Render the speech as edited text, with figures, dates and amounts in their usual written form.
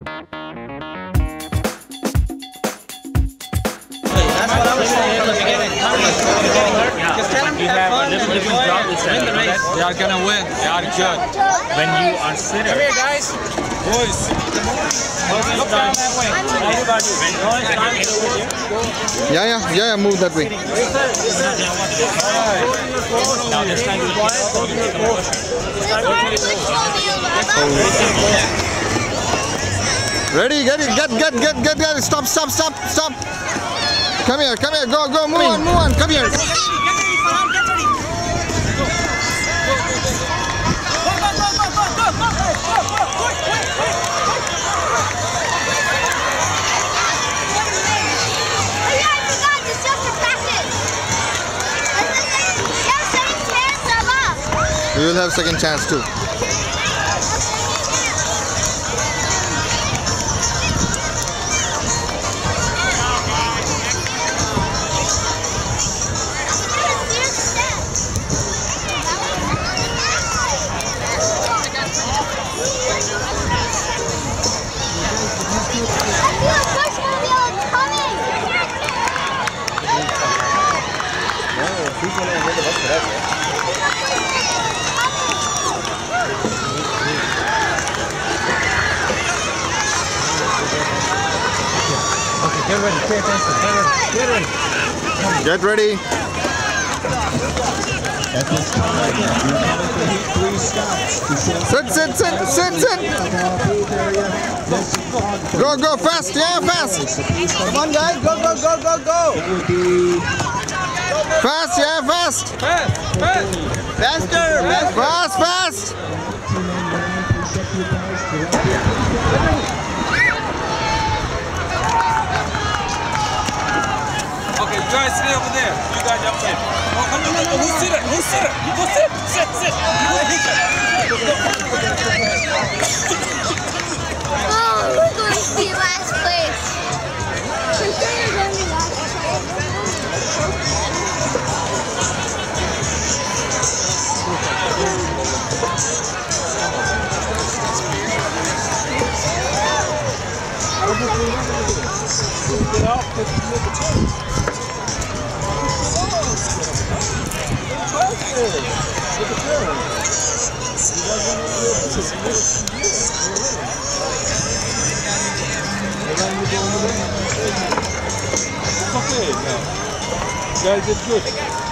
That's what I was saying in the beginning. Just tell them to have fun and enjoy it. Win the race. They are gonna win. They are good. When you are sitter. Come here, guys. Boys. Look down that way. Everybody, when Roy starts over here. Yeah, move that way. Now this time you Ready, get it. Stop. Come here, go, move on, come here. You will have second chance too. Get ready, pay attention. Get ready. At this time, you're going to hit 3 stops. Sit. Go, fast, fast. Come on, guys, go. Fast, fast. Faster. Fast. Okay, you guys stay over there. You guys up there. Oh, come on. Who's sitter? You go sit. Sit. Oh, who's going to be last place? Okay, now. You guys did good.